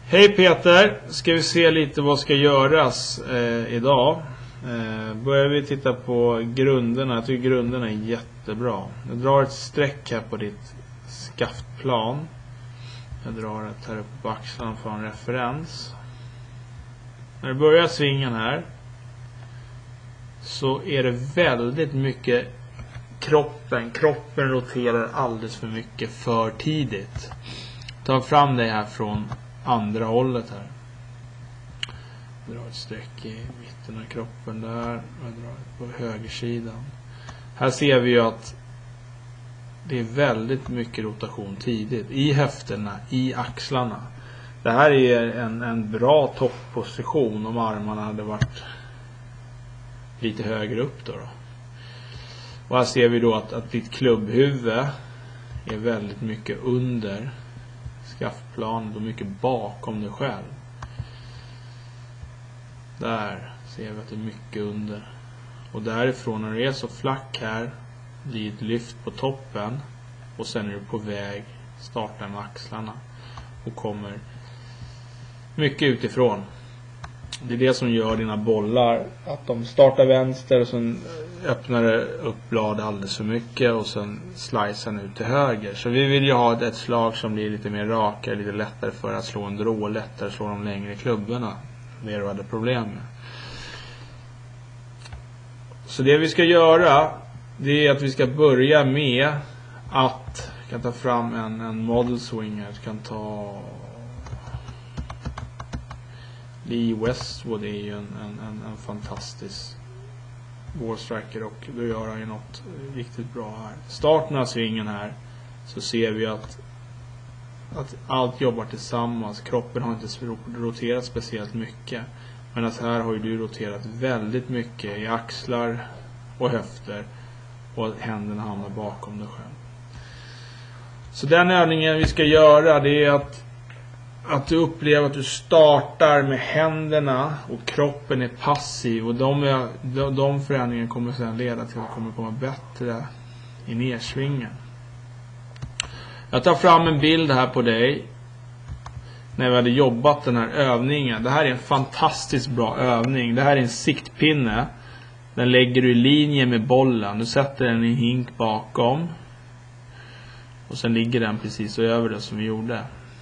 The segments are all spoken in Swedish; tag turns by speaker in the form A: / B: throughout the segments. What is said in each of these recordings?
A: Hej Peter, ska vi se lite vad ska göras idag. Börjar vi titta på grunderna. Jag tycker grunderna är jättebra. Jag drar ett streck här på ditt skaftplan. Jag drar ett här uppe på axlarna för en referens. När du börjar svingen här så är det väldigt mycket kroppen roterar alldeles för mycket för tidigt. Ta fram det här från andra hållet här. Jag drar ett streck i mitten av kroppen där. Jag drar på högersidan. Här ser vi ju att det är väldigt mycket rotation tidigt. I höfterna, i axlarna. Det här är en bra toppposition om armarna hade varit lite högre upp då. Och här ser vi då att ditt klubbhuvud är väldigt mycket under skaftplanet och mycket bakom dig själv. Där ser vi att det är mycket under. Och därifrån när det är så flack här blir ett lyft på toppen och sen är du på väg starta med axlarna och kommer mycket utifrån. Det är det som gör dina bollar att de startar vänster och sen öppnar det upp bladet alldeles för mycket och sen slicear ut till höger. Så vi vill ju ha ett slag som blir lite mer rakare, lite lättare för att slå en drå, lättare slå de längre klubborna. Det är det du hade problem med. Så det vi ska göra, det är att vi ska börja med att jag kan ta fram en model swing här. Jag kan ta Lee Westwood är ju en fantastisk ballstriker och då gör han ju något riktigt bra här. Starten av svingen här så ser vi att allt jobbar tillsammans. Kroppen har inte roterat speciellt mycket. Men att här har ju du roterat väldigt mycket i axlar och höfter och händerna hamnar bakom dig själv. Så den övningen vi ska göra, det är att du upplever att du startar med händerna och kroppen är passiv och de förändringarna kommer sedan leda till att det kommer komma bättre i nedsvingen. Jag tar fram en bild här på dig när vi hade jobbat den här övningen. Det här är en fantastiskt bra övning. Det här är en siktpinne. Den lägger du i linje med bollen. Du sätter den i en hink bakom. Och sen ligger den precis över det som vi gjorde.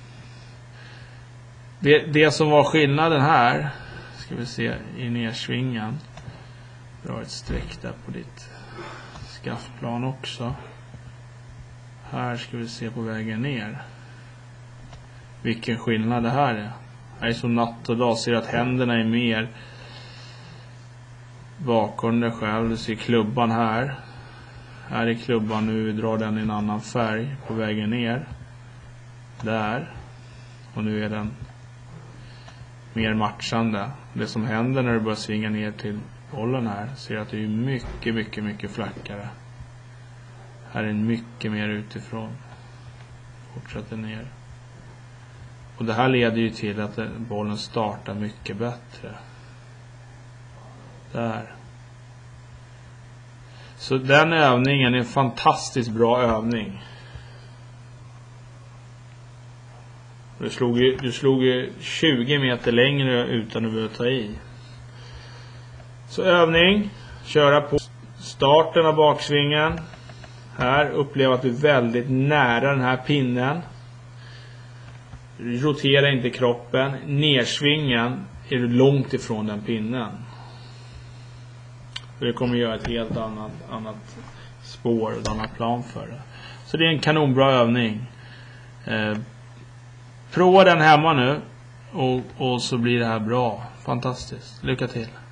A: Det som var skillnaden här, ska vi se i nedsvingen. Dra ett streck där på ditt skaftplan också. Här ska vi se på vägen ner. Vilken skillnad det här är. Här är som natt och dag. Ser att händerna är mer bakom dig själv. Du ser klubban här. Här är klubban nu. Vi drar den i en annan färg på vägen ner. Där. Och nu är den mer matchande. Det som händer när du börjar svinga ner till bollen här. Ser att det är mycket flackare. Här är den mycket mer utifrån. Fortsätter ner. Och det här leder ju till att bollen startar mycket bättre. Där. Så den övningen är en fantastiskt bra övning. Du slog ju 20 meter längre utan att behöva ta i. Så övning. Köra på starten av baksvingen. Här upplever att du är väldigt nära den här pinnen. Rotera inte kroppen. Nedsvingen är du långt ifrån den pinnen. Det kommer göra ett helt annat spår och ett annat plan för det. Så det är en kanonbra övning. Prova den hemma nu och så blir det här bra. Fantastiskt. Lycka till.